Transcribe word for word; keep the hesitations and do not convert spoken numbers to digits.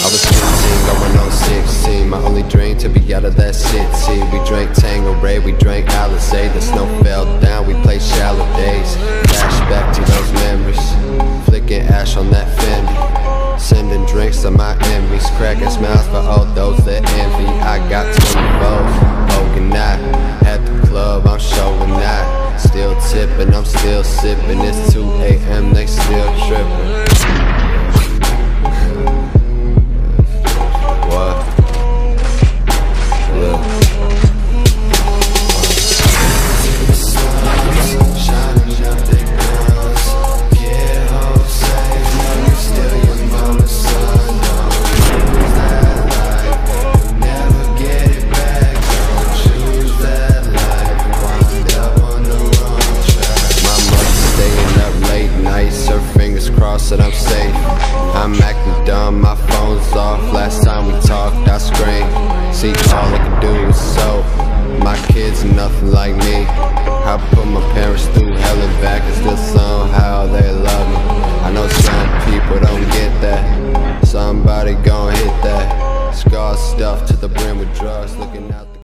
I was fifteen, going on sixteen. My only dream to be out of that city. We drank Tanqueray, we drank Alizé. The snow fell down, we played shallow days. Flashback to those memories, flicking ash on that Fendi, sending drinks to my enemies, cracking smiles for all those that envy. I got twenty-fours, poking out at the club, I'm showing out. Still tipping, I'm still sipping. It's two A M, they still tripping. That I'm safe, I'm acting dumb, my phone's off. Last time we talked, I screamed. See, all I can do is soap. My kids are nothing like me. I put my parents through hell and back, and still somehow they love me. I know some people don't get that. Somebody gon' hit that. Scar stuff to the brim with drugs. Look